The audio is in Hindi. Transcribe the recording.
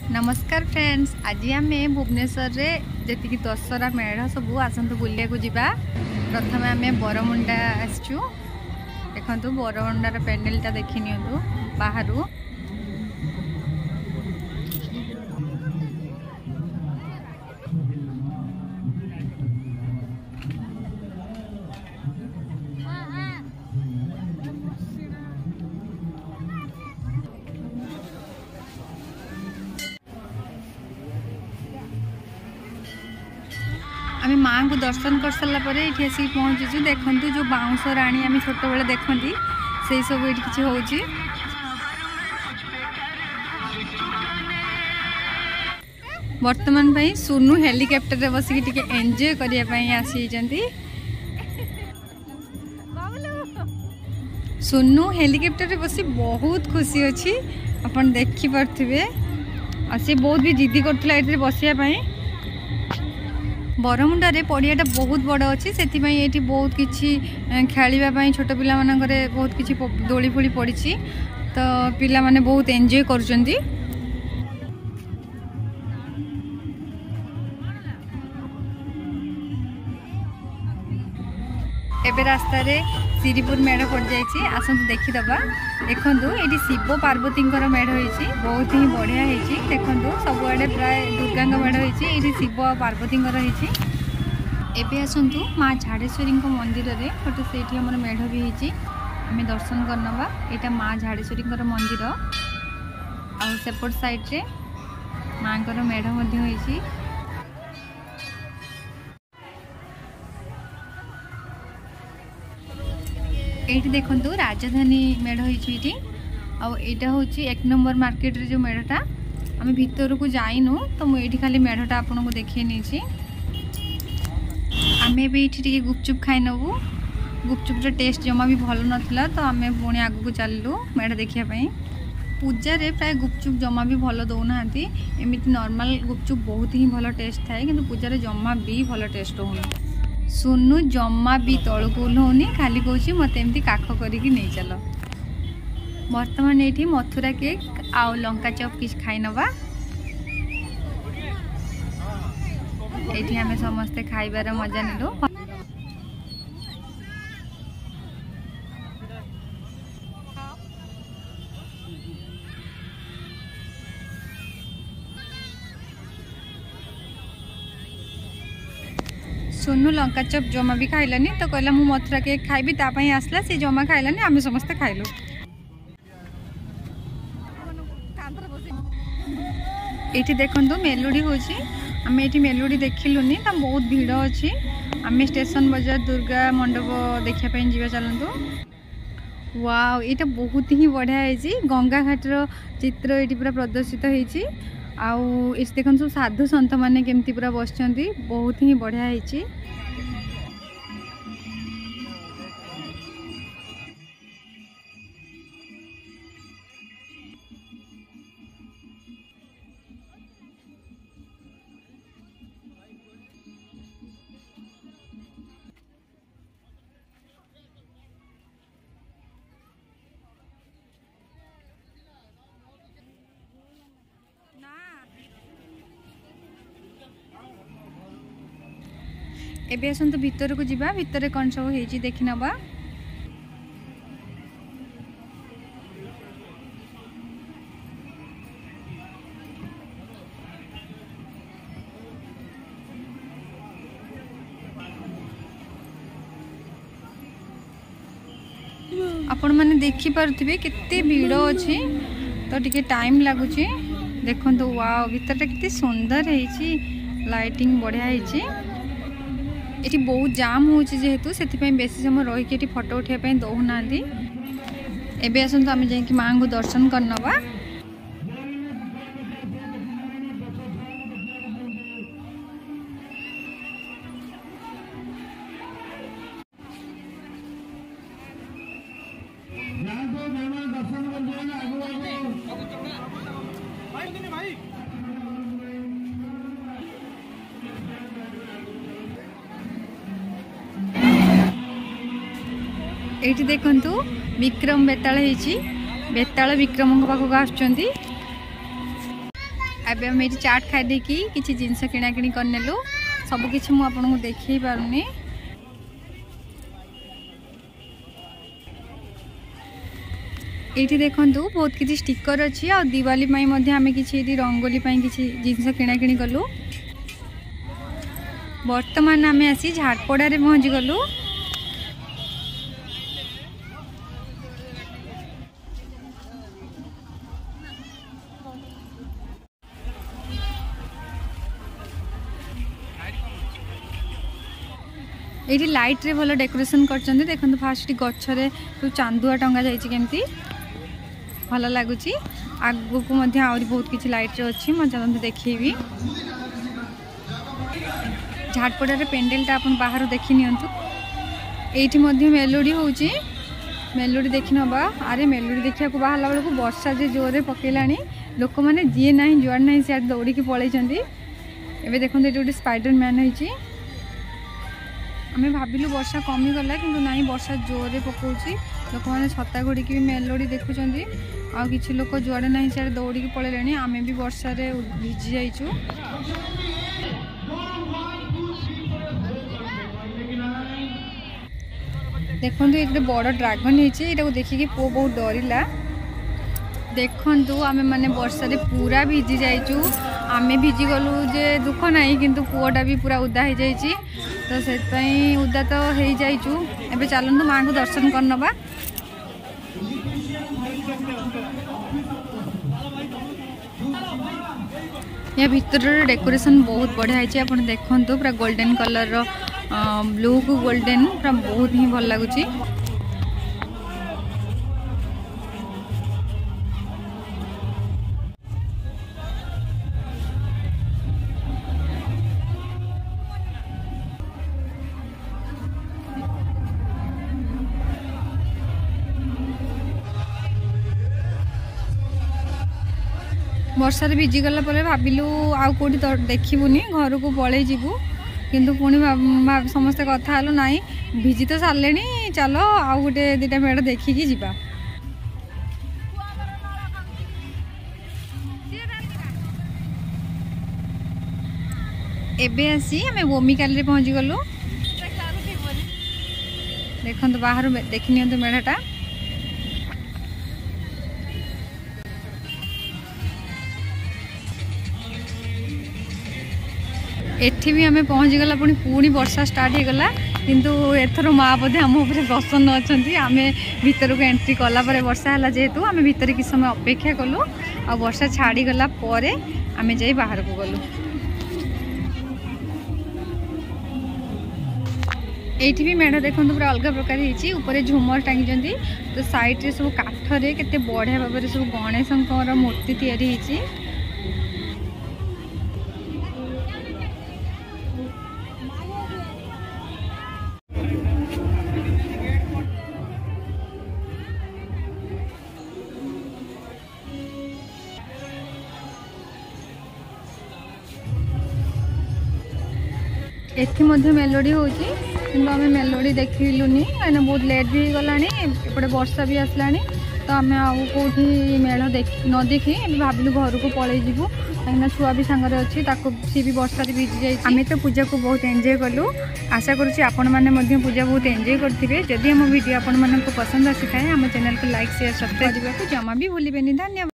नमस्कार फ्रेंड्स, आज आम भुवनेश्वर रे जी दशहरा मेढ़ सब आसतु बुलिया को जीवा। प्रथम आम बरमुंडा आसचु। देखु बरमुंडार पेंडेलटा देखी नियंतु बाहर। आम माँ को दर्शन कर सारापर ये आसिक पहुँचीचु। देखु जो बाउंश राणी आम छोट बेले देखती से सब ये किसी हो। वर्तमान भाई सुनु हेलिकॉप्टर रे बसिक टिके एंजॉय करने आसी। सुनु हेलिकॉप्टर रे बसी बहुत खुशी अच्छी अपन देखी पार्थिबे। सी बहुत भी जिद्दी करथिला एठी बसिया। बरमुंडा रे पड़ियाटा बहुत बड़ अच्छी से बहुत किसी खेलवाई छोट पिला बहुत किसी दोली फोली पड़ी तो पिला माने बहुत एंजॉय करुचंदी। एबे रास्ता रे श्रीपुर मेढ़ पड़ जाइए। आसतु देखीदबा। देखु ये शिव पार्वती मेढ़ होती बहुत ही बढ़िया होती। देखु सबुआड़े प्राय दुर्गा मेढ़ होती ये शिव पार्वती रही। एबे आसतु माँ झाड़ेश्वरी मंदिर रे गोटे से आम मेढ़ भी होती आम दर्शन करनवा। यहाँ माँ झाड़ेश्वरी मंदिर आ सेपट साइड रे माँ मेढ़ होती। ये देखु राजधानी मेढ़ होती आईटा हूँ 1 नंबर मार्केट रे जो मेढ़टा आम भीतर को जाइनु तो मुझे खाली मेढ़टा आपन को देखे नहीं। आम भी गुपचुप खाई नबू। गुपचुप्र टेस्ट जमा भी भल नाला तो आम पुणी आग को चलू मेढ़ देखापी। पूजा रे प्राय गुपचुप जमा भी भल दौना। एमती नॉर्मल गुपचुप बहुत ही भल टेस्ट थाए कि पूजा रे जमा भी भल टेस्ट हो। सुनु जमा भी तलू को ओह्लौनी खाली कौच मत एमती काख करके नहीं चल। बर्तमान ये मथुरा केक आउ लंका चप किस खाई नवा। ये आम समस्ते खाइबार मजा नेलु। सुनु लंका चप जमा भी खाइलानी तो कहला मु मथुरा केक खाइबी तापाई आसला से जमा खाइलानी आम समस्ते खाइलु। ये देखु मेलोडी होची आम ये मेलोडी देखिलुनी तो बहुत भीड़ अच्छी। आम स्टेशन बाजार दुर्गा मंडप देखापी जीवा चलतु। वाव ये बहुत ही बढ़िया है। गंगा घाटर चित्र ये पूरा प्रदर्शित होती। आउ इस देखो सब साधु सन्थ मैंने केमती पूरा बस बहुत ही बढ़िया है। एबे आसतु भीतर को जीवा। भीतर कौन सब होती देखी नवा। आपण मैंने देखी पार्थिबे केते भीड़ अच्छी तो टिके टाइम लगुच। देखो वाव भीतर कितनी सुंदर है। लाइटिंग बढ़िया है। ये बहुत जाम होहेतु से बेसी समय रही फोटो उठाई दौना। एबे आसतु आम जा माँ को दर्शन करनवा। ये देखु विक्रम बेताल बेताल विक्रम पाखक आसुचंदी। एबे हम ये चाट खाई देखी किसी जिनस किना किणी करनेलु सब किछि मु आपनको देखै पारुनी। ये देखंतु बहुत किसी स्टिकर अच्छी आ दिवाली आम कि रंगोली किसी जिनस किना किणी कलु। बर्तमान आम आसी झाटपड़ा रे पहुँची गलु। ये लाइट रे भल डेकोरेशन करछन्ते देखंतु फास्ट गछरे तो चांदुआ टंगा जाइछि केमती भल लगुच। आगु को आहरी बहुत किसी लाइट अच्छी मैं चलते देखी। झाटपड़ा पेंडेलटा आप बाहर देखी नियंतु। एठी मेलोडी होची मेलोडी देखी नबा। अरे मेलोडी देखा बाहर बेलू वर्षा जे जोरे पकेलानी लोक मैंने जी ना जुआड़ ना सियाड़ दौड़ी पलैंती। एबे देखो ये गोटे स्पाइडर मैन होती। आमे भाविलु वर्षा कमीगला कि ना वर्षा जोरे पकाउची लोक मैंने छता घोड़ी भी मेलोडी देखुंत। आ किछि लोक जुआड़े ना सियाड़े दौड़ी पलैले। आमे भी वर्षा रे भिजी जाइचु। देखो ये बड़ ड्रागन है देखिए पु बहुत डरला। देखु आमे माने वर्षा रे पूरा भिजी जाइचु। आमे भिजी गलु जे दुख नहीं किंतु पुओटा भी पूरा उदा हो जाइए तो से उदा तो हो जाइचु। एबे चलतु माँ को दर्शन करनबा। या भीतर डेकोरेशन बहुत बढ़िया है। आप देखु पूरा गोल्डन कलर रो ब्लू को गोल्डन पूरा बहुत ही भल लगुच। वर्षा भिजी गला भाविलु आउ कौटी देखबूनी घर को पलि जीवु किंतु पुणी समस्ते कथा हलु नाई भिजी तो सारे चलो आउ गोटे दीटा मेढ़ देखिकी जीवा। एबे आसी आमे बोमिकाली रे पहुँची गलु। देखंतु बाहर देखि नियंतु मेढ़टा। एठी भी आमे पहुँची गला पुणी वर्षा स्टार्ट हो गला किंतु एथर माँ बोधे आम उपर प्रसन्न अच्छी। आमे भीतर को एंट्री कला परे वर्षा है जेहेतु आमे भीतर किस समय अपेक्षा कलु आ वर्षा छाड़ी गला परे आमे जाई बाहर को गलु। एठी भी मेढ़ देखो पूरा अलग प्रकार होती। ऊपर झुमर टांगी तो साइड रे सब काठरे केते बढ़िया भाव में सब गणेशंकर मूर्ति तैयारी होती। एथि मध्य मेलोडी होची किंतु आमे मेलोडी देखिलुनी कहीं बहुत लेट भी गला एपटे वर्षा भी आसला तो आम आउ कौटी मेढ़ न देखी भाविलु घर को पलि जीवु कहीं छुआ भी सांगे अच्छी सी भी वर्षा भिजी जाए। आम तो पूजा को बहुत एंजॉय कलु। आशा करुँच आपण मैंने पूजा बहुत एंजॉय करेंगे। जदि आम वीडियो आपण पसंद आसी थाए आम चैनल को लाइक शेयर सब्सक्राइब करने को जमा भी भूलिबेनि। धन्यवाद।